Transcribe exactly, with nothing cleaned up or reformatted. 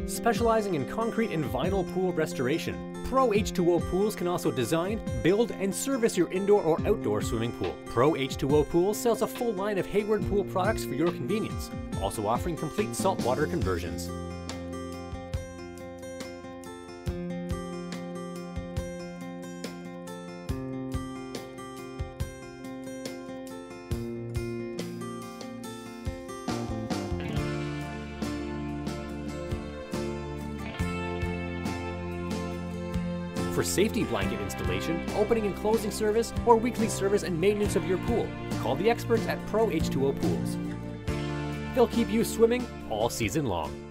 specializing in concrete and vinyl pool restoration. Pro H two O Pools can also design, build, and service your indoor or outdoor swimming pool. Pro H two O Pools sells a full line of Hayward Pool products for your convenience, also offering complete saltwater conversions. For safety blanket installation, opening and closing service, or weekly service and maintenance of your pool, call the experts at Pro H two O Pools. They'll keep you swimming all season long.